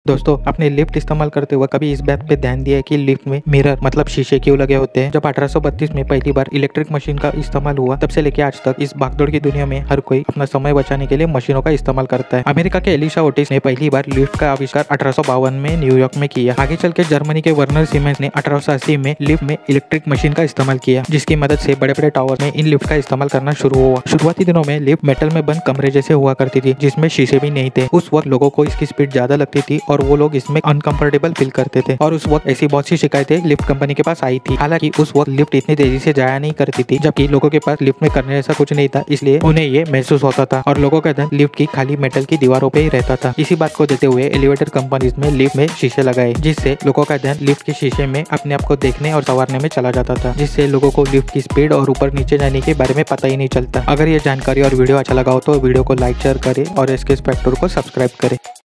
दोस्तों, आपने लिफ्ट इस्तेमाल करते हुए कभी इस बात पे ध्यान दिया है कि लिफ्ट में मिरर मतलब शीशे क्यों लगे होते हैं? जब 1832 में पहली बार इलेक्ट्रिक मशीन का इस्तेमाल हुआ, तब से लेकर आज तक इस भागदौड़ की दुनिया में हर कोई अपना समय बचाने के लिए मशीनों का इस्तेमाल करता है। अमेरिका के एलिशा ओटिस ने पहली बार लिफ्ट का आविष्कार 1852 में न्यूयॉर्क में किया। आगे चल के जर्मनी के वर्नर सीमेंस ने 1880 में लिफ्ट में इलेक्ट्रिक मशीन का इस्तेमाल किया, जिसकी मदद से बड़े बड़े टावर में इन लिफ्ट का इस्तेमाल करना शुरू हुआ। शुरुआती दिनों में लिफ्ट मेटल में बंद कमरे जैसे हुआ करती थी, जिसमें शीशे भी नहीं थे। उस वक्त लोगों को इसकी स्पीड ज्यादा लगती थी और वो लोग इसमें अनकंफर्टेबल फील करते थे और उस वक्त ऐसी बहुत सी शिकायतें लिफ्ट कंपनी के पास आई थी। हालांकि उस वक्त लिफ्ट इतनी तेजी से जाया नहीं करती थी, जबकि लोगों के पास लिफ्ट में करने जैसा कुछ नहीं था, इसलिए उन्हें ये महसूस होता था और लोगों का ध्यान लिफ्ट की खाली मेटल की दीवारों पे ही रहता था। इसी बात को देते हुए एलिवेटर कंपनीज में लिफ्ट में शीशे लगाए, जिससे लोगों का ध्यान लिफ्ट के शीशे में अपने आप को देखने और संवारने में चला जाता था, जिससे लोगों को लिफ्ट की स्पीड और ऊपर नीचे जाने के बारे में पता ही नहीं चलता। अगर ये जानकारी और वीडियो अच्छा लगा हो तो वीडियो को लाइक शेयर करें और एसके फैक्टर को सब्सक्राइब करें।